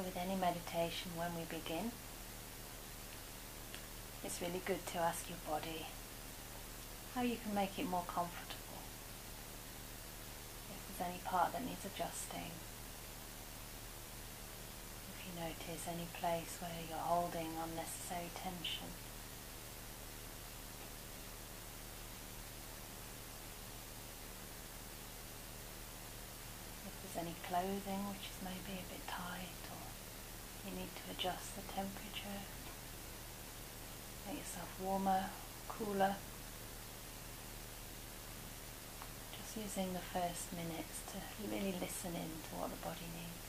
with any meditation, when we begin, it's really good to ask your body how you can make it more comfortable. If there's any part that needs adjusting, if you notice any place where you're holding unnecessary tension. If there's any clothing which is maybe a bit tight, or you need to adjust the temperature, make yourself warmer, cooler. Just using the first minutes to really listen in to what the body needs.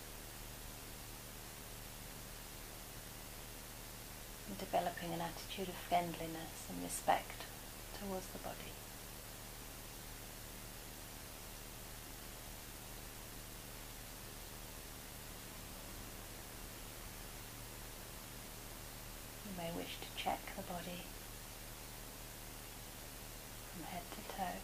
And developing an attitude of friendliness and respect towards the body. You may wish to check the body from head to toe.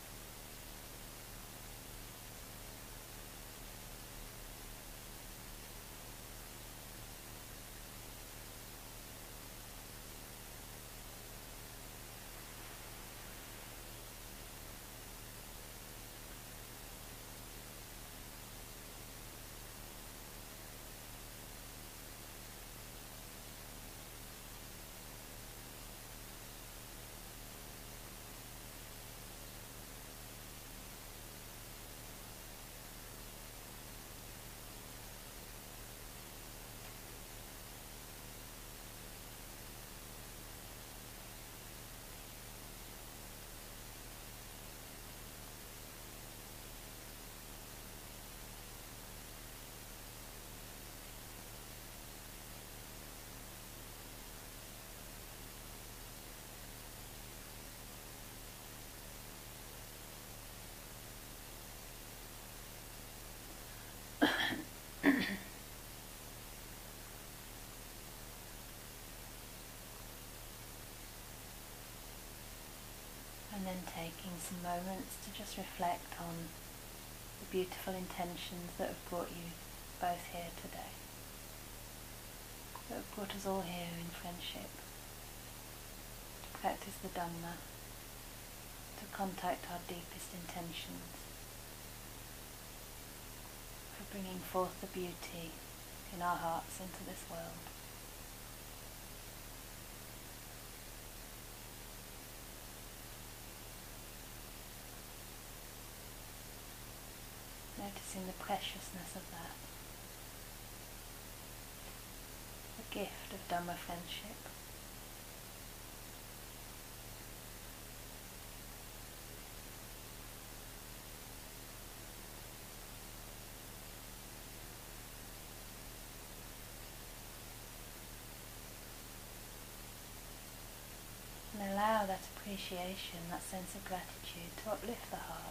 And then taking some moments to just reflect on the beautiful intentions that have brought you both here today, that have brought us all here in friendship, to practice the Dhamma, to contact our deepest intentions, for bringing forth the beauty in our hearts into this world. Noticing the preciousness of that, the gift of Dhamma friendship. And allow that appreciation, that sense of gratitude to uplift the heart.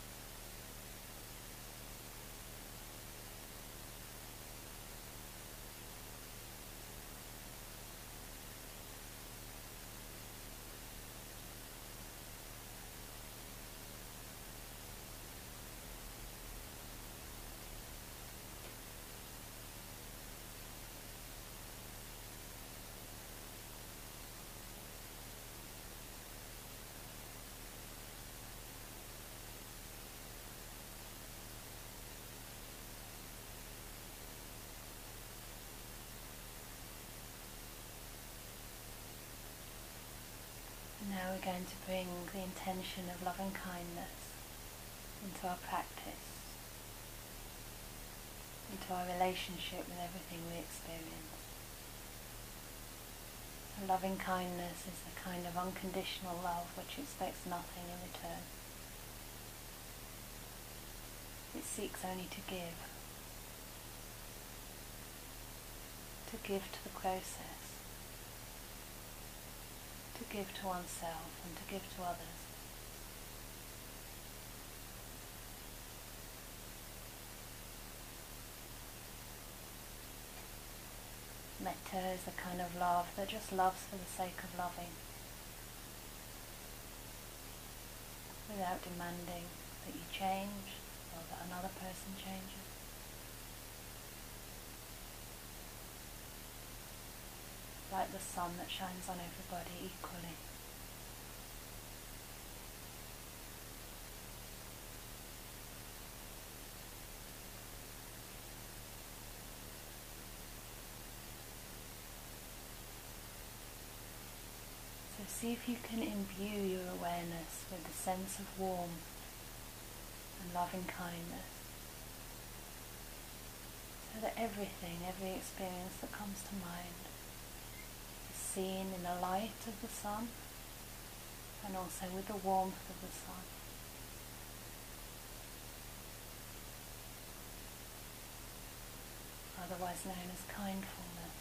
Now we're going to bring the intention of loving kindness into our practice, into our relationship with everything we experience. And loving kindness is the kind of unconditional love which expects nothing in return. It seeks only to give to the process, to give to oneself and to give to others. Metta is the kind of love that just loves for the sake of loving, without demanding that you change or that another person changes. like the sun that shines on everybody equally. So see if you can imbue your awareness with a sense of warmth and loving kindness, so that everything, every experience that comes to mind is seen in the light of the sun and also with the warmth of the sun. Otherwise known as kindfulness.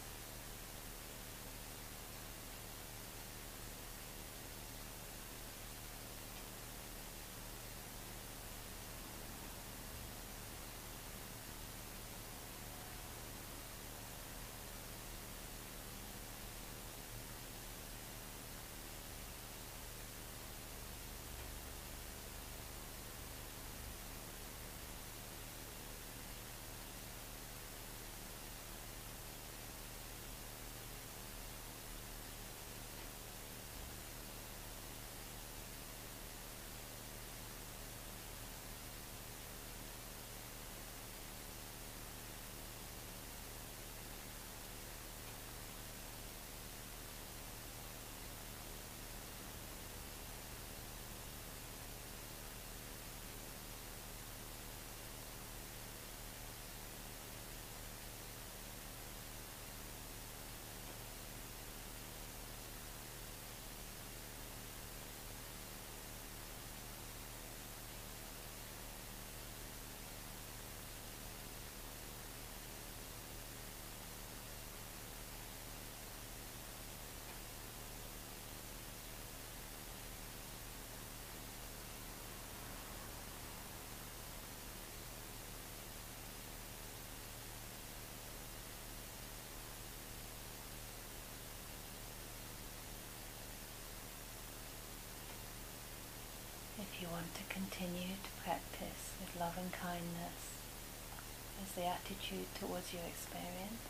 If you want to continue to practice with love and kindness as the attitude towards your experience,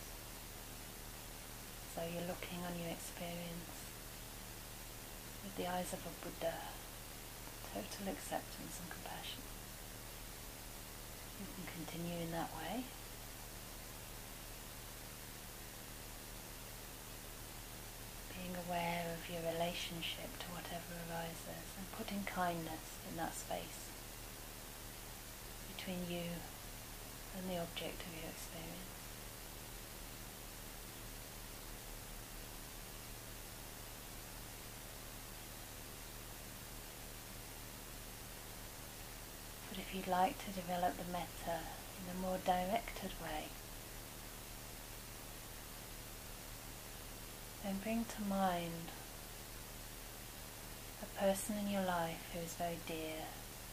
so you're looking on your experience with the eyes of a Buddha, total acceptance and compassion. You can continue in that way. Being aware of your relationship to whatever arises and putting kindness in that space between you and the object of your experience. But if you'd like to develop the metta in a more directed way, then bring to mind a person in your life who is very dear,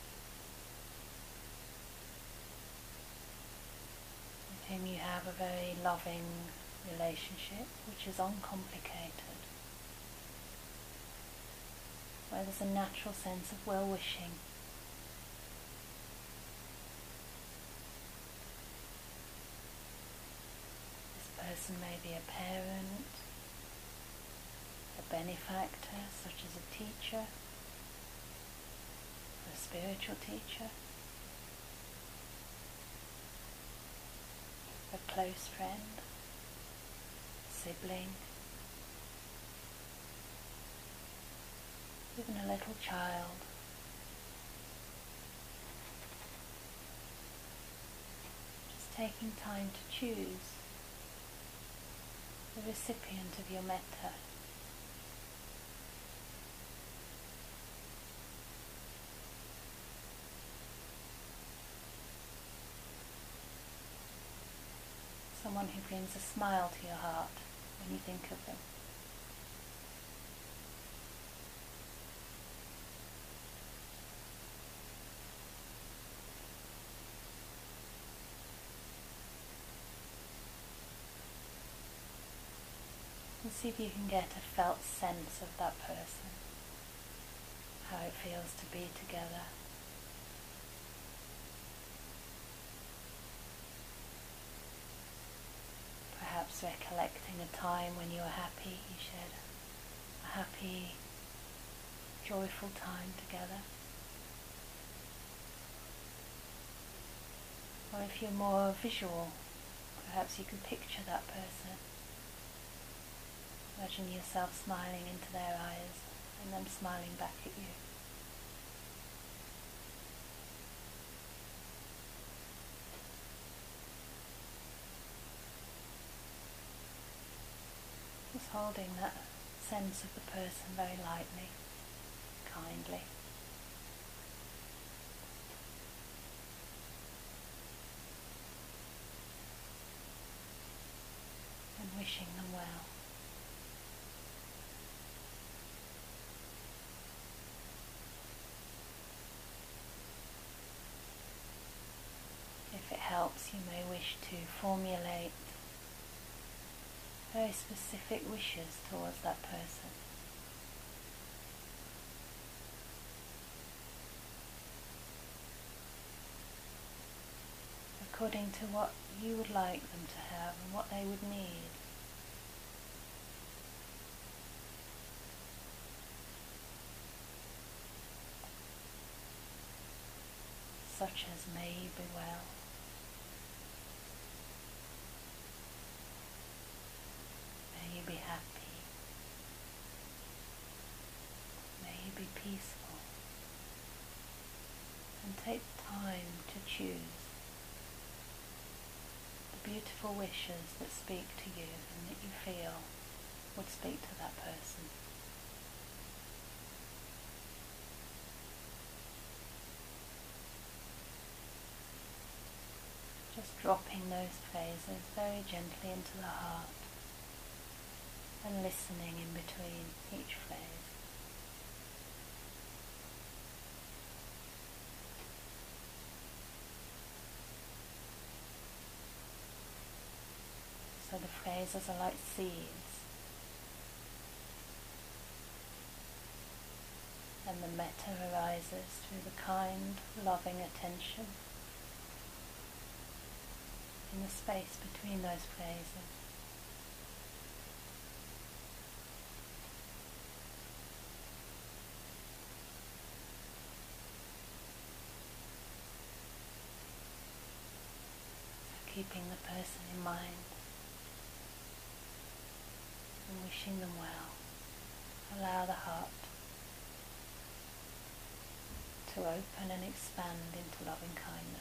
with whom you have a very loving relationship which is uncomplicated, where there's a natural sense of well-wishing. This person may be a parent, a benefactor, such as a teacher, or a spiritual teacher, a close friend, sibling, even a little child. Just taking time to choose the recipient of your metta. Someone who brings a smile to your heart when you think of them. And see if you can get a felt sense of that person, how it feels to be together. Perhaps Perhaps recollecting a time when you were happy, you shared a happy, joyful time together. Or if you're more visual, perhaps you can picture that person. Imagine yourself smiling into their eyes and them smiling back at you. Just holding that sense of the person very lightly, kindly. And wishing them well. If it helps, you may wish to formulate very specific wishes towards that person. According to what you would like them to have and what they would need. Such as may you be well. May you be happy. May you be peaceful. And take time to choose the beautiful wishes that speak to you and that you feel would speak to that person. Just dropping those phrases very gently into the heart and listening in between each phrase. So the phrases are like seeds, and the metta arises through the kind, loving attention in the space between those phrases. So keeping the person in mind and wishing them well, allow the heart to open and expand into loving kindness.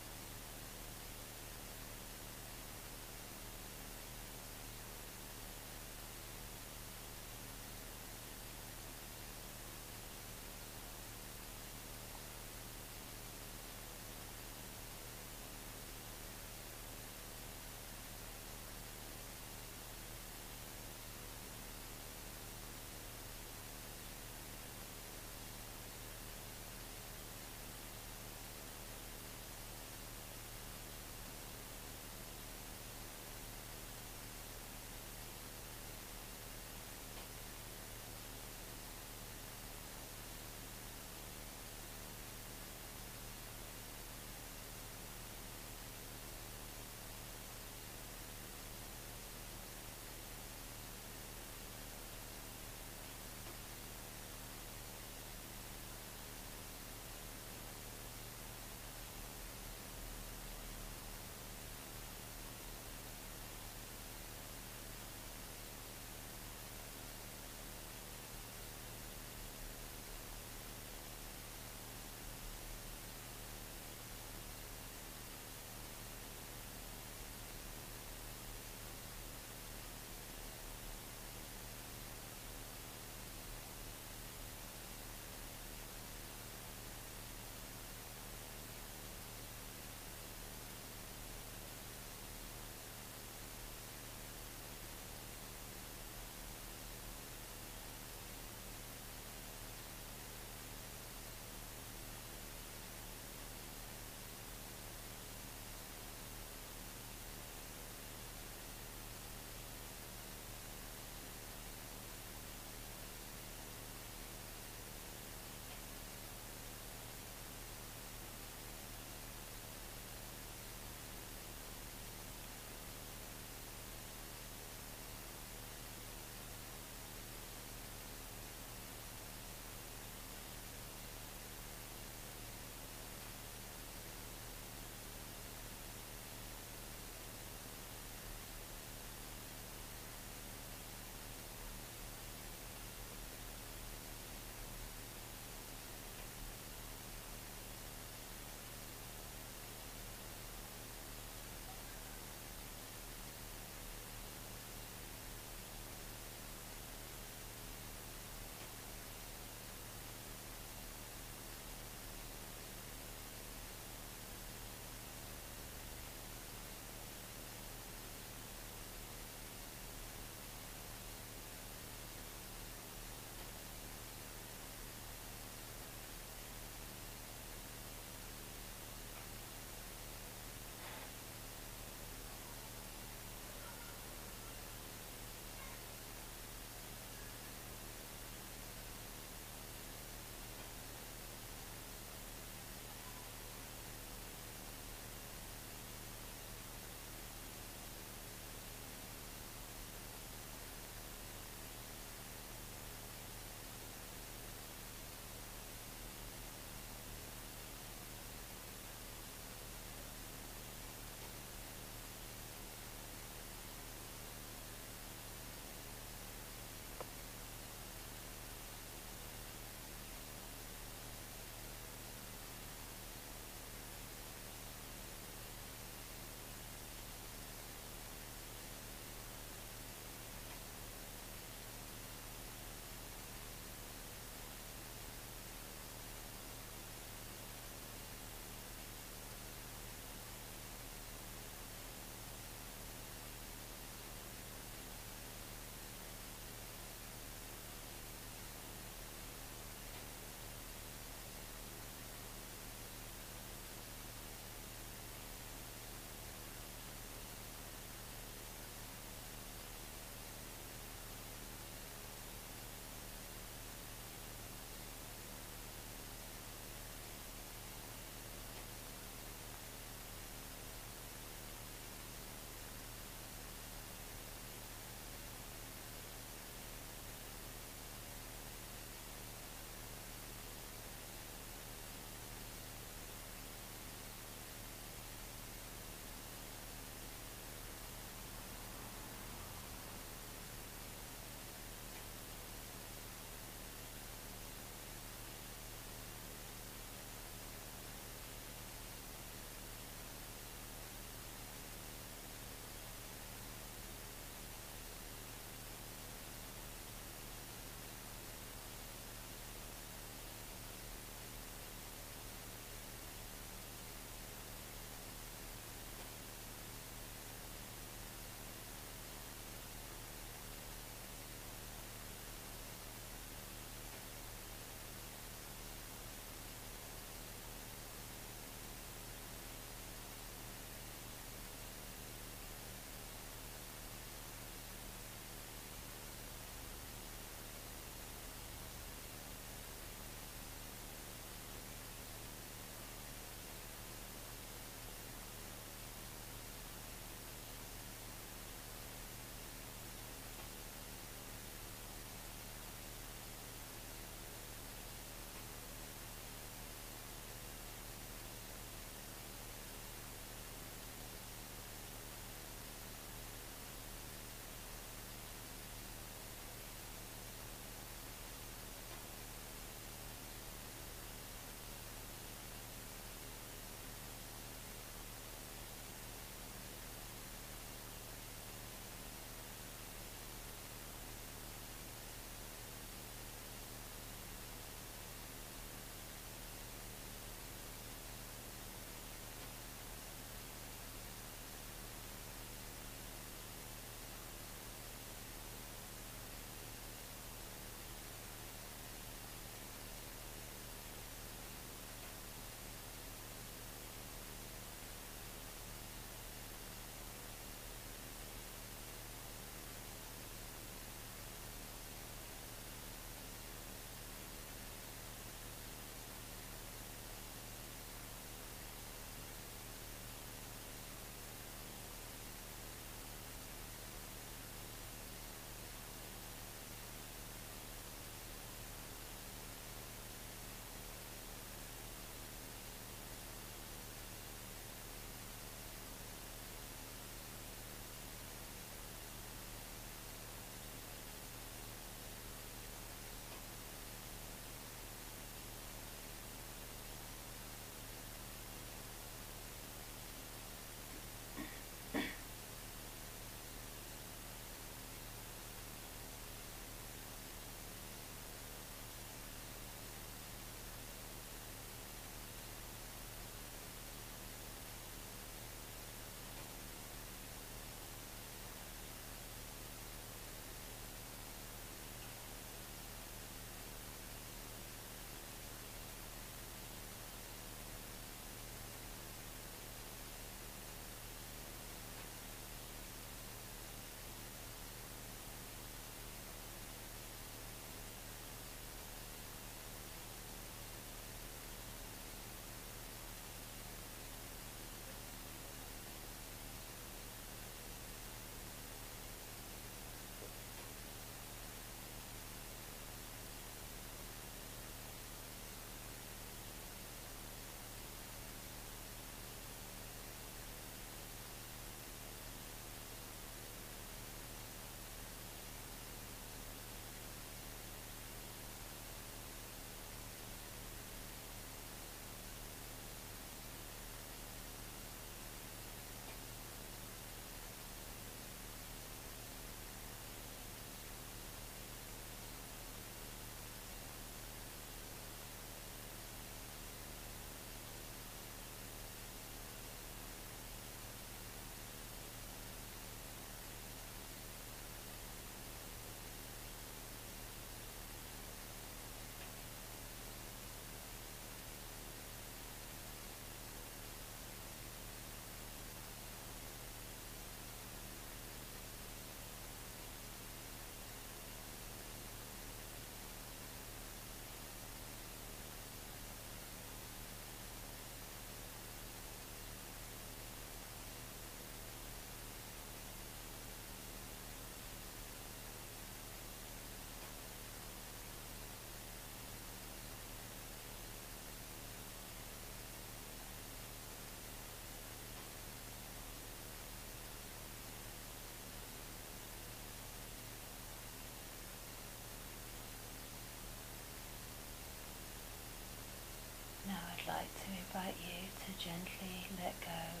you to gently let go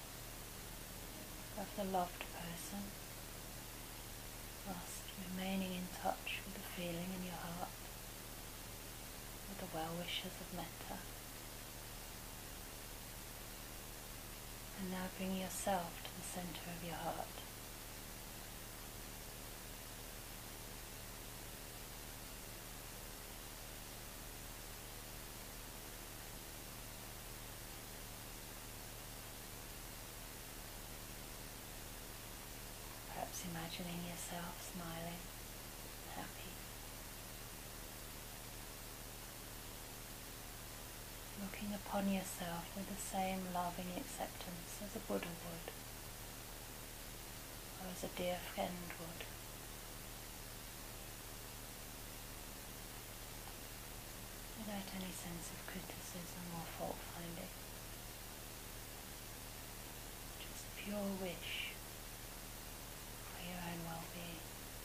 of the loved person whilst remaining in touch with the feeling in your heart, with the well-wishers of Metta. And now bring yourself to the center of your heart. Perhaps imagining yourself smiling, happy. Looking upon yourself with the same loving acceptance as a Buddha would, or as a dear friend would. Without any sense of criticism or fault finding. Just pure wish for your own well-being.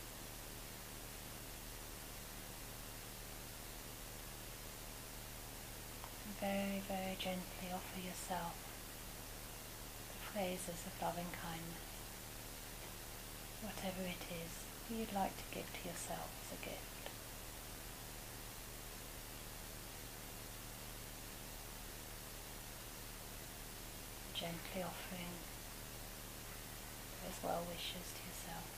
Very, very gently offer yourself the phrases of loving kindness, whatever it is that you'd like to give to yourself as a gift. Gently offering those well wishes to yourself.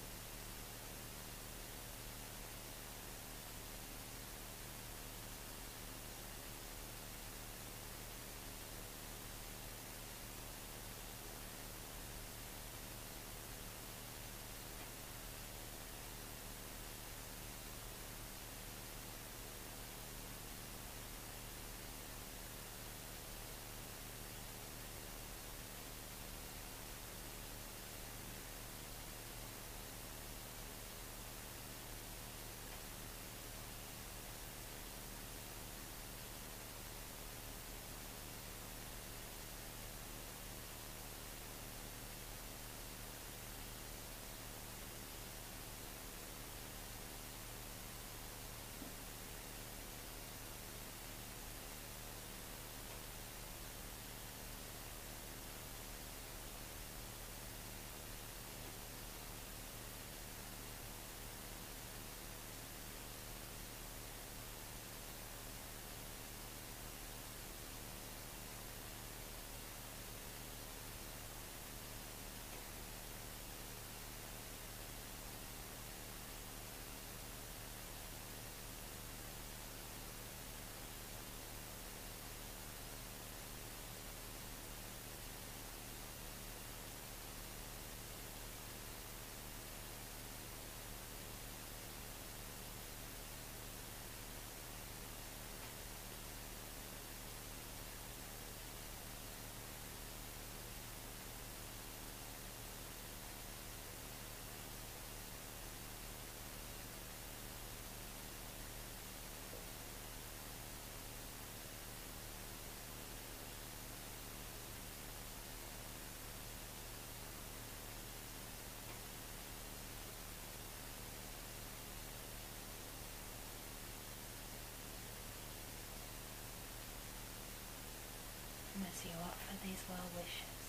As you offer these well wishes,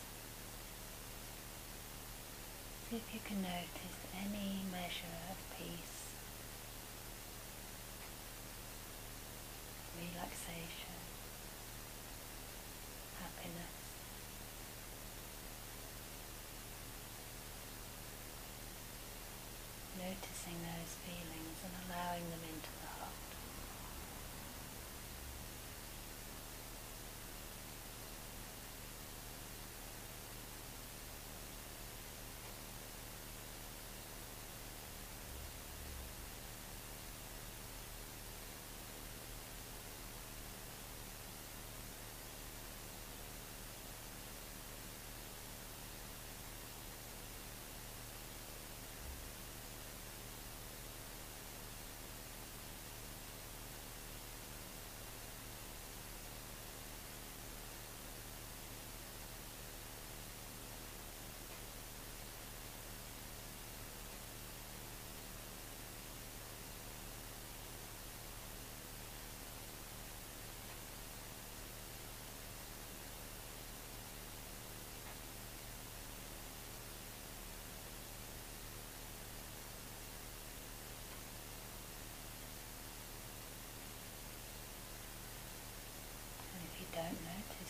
see if you can notice any measure of peace, relaxation, happiness. Noticing those feelings and allowing them into the heart.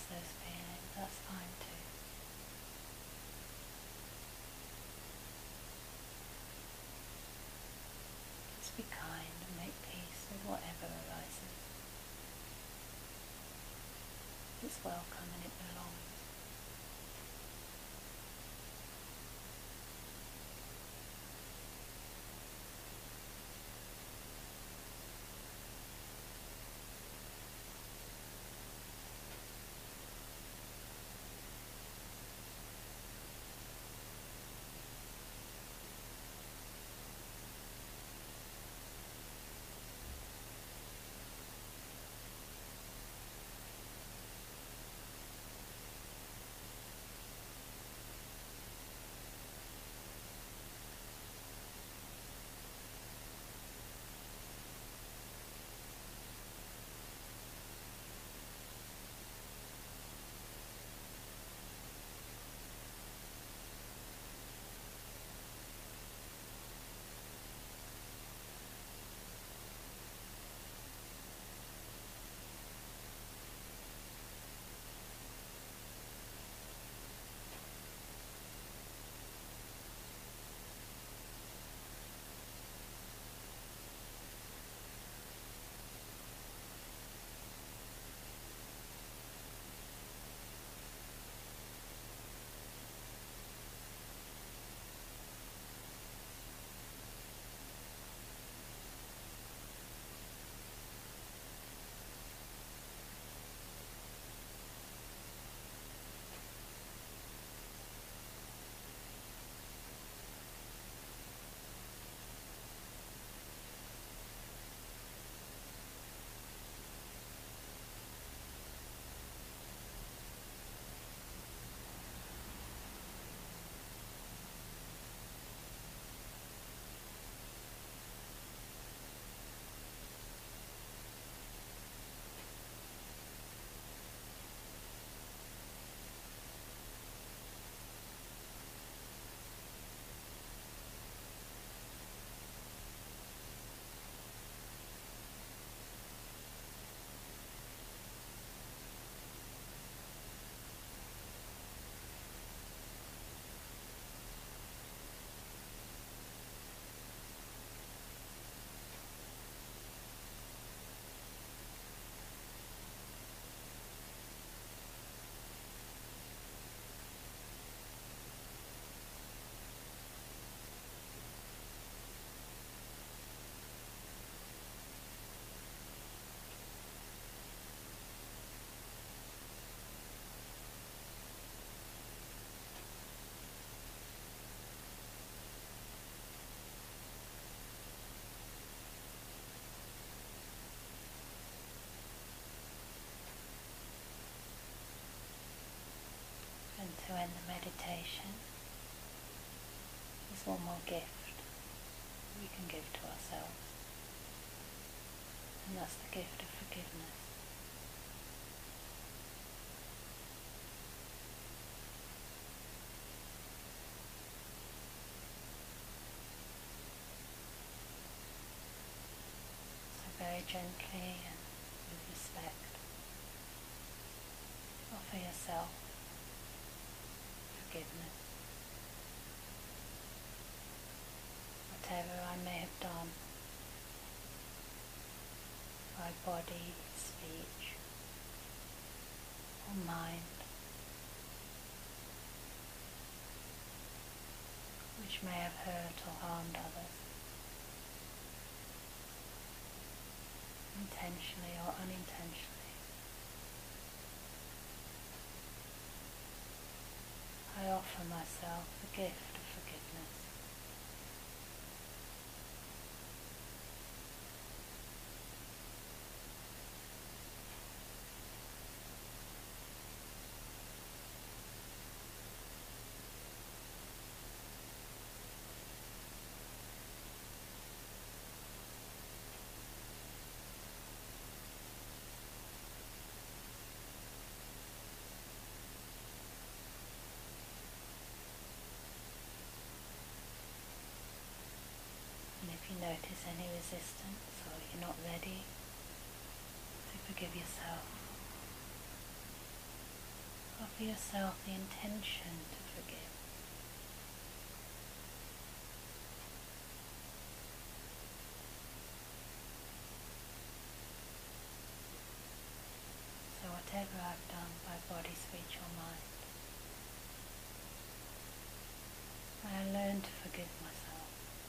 those feelings, that's fine too. Just be kind and make peace with whatever arises. It's welcome and it belongs. And to end the meditation, there's one more gift we can give to ourselves, and that's the gift of forgiveness. So very gently and with respect, offer yourself forgiveness. Whatever I may have done by body, speech, or mind, which may have hurt or harmed others, intentionally or unintentionally. I offer myself the gift of forgiveness. And if you notice any resistance or you're not ready to forgive yourself, Offer yourself the intention to forgive. So whatever I've done by body, speech or mind, I learn to forgive myself.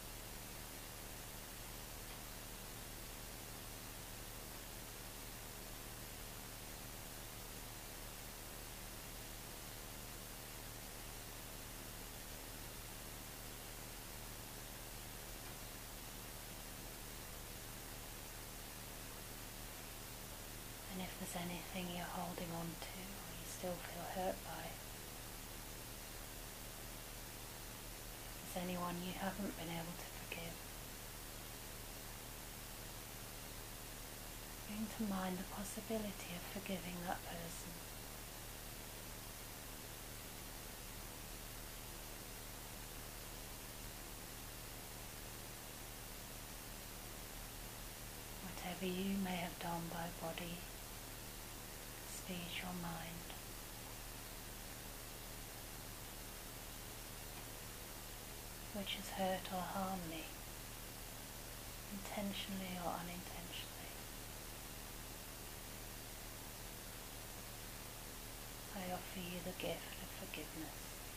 And if there's anything you're holding on to or you still feel hurt by, if there's anyone you haven't been able to forgive, bring to mind the possibility of forgiving that person. Whatever you may have done by body, speech or mind, which has hurt or harmed me, intentionally or unintentionally, I offer you the gift of forgiveness.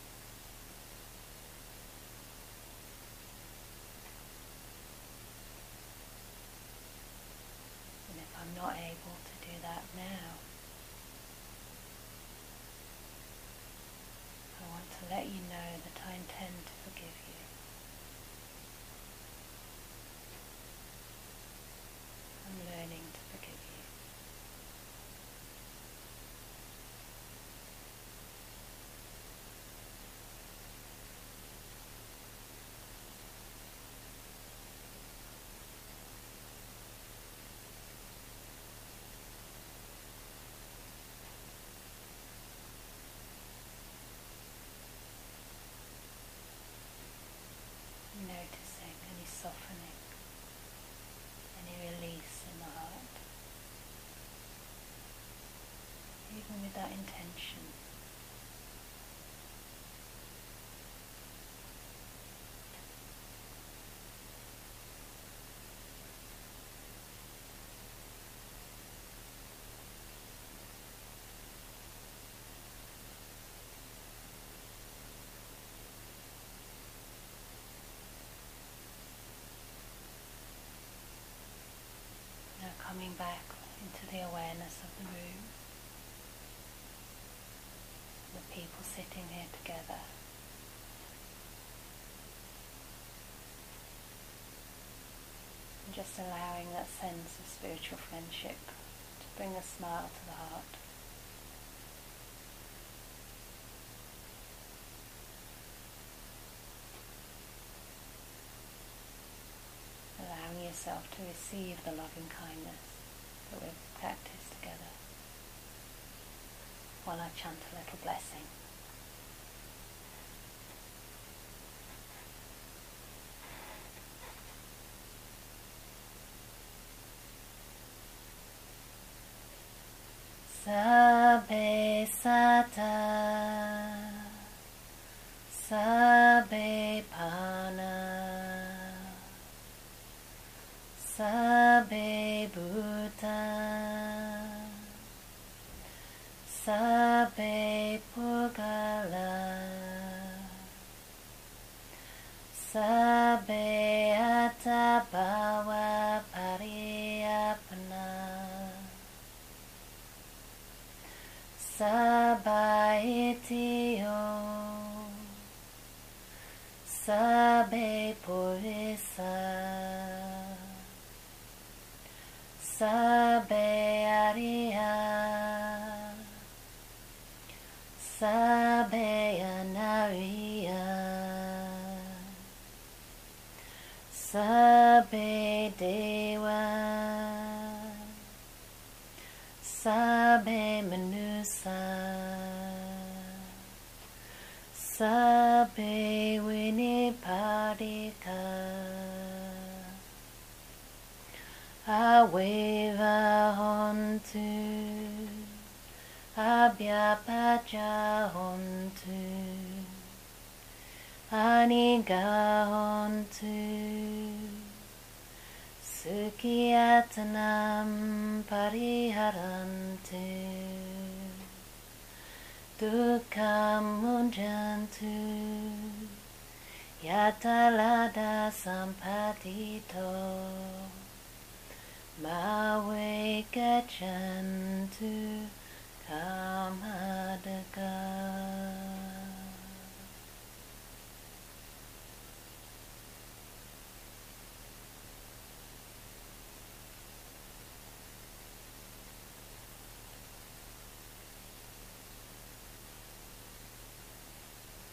And if I'm not able to do that now, I want to let you know that I intend to forgive you. I'm learning to forgive you. Noticing any softening, any release in the heart, even with that intention. Now coming back into the awareness of the room, the people sitting here together. And just allowing that sense of spiritual friendship to bring a smile to the heart. Allowing yourself to receive the loving kindness that we've practiced together, while I chant a little blessing. Sabbe sata, sabbe pana, sabbe bhuta, sabbe pugala, sabbe atta bhava pariyapana, sabba itiyo, sabbe purisa, sabbe ariya, sabbe anariya, sabbe deva, sabbe manusa, sabbe vinipadika, aveva hontu, Abhyapacha hontu, Aniga hontu, Sukhiyatanam pariharantu, Dukkam munjantu, Yatalada sampatito, Mawe gachantu kamadaka.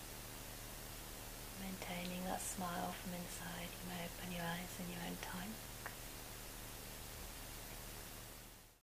Maintaining that smile from inside, you may open your eyes in your own time.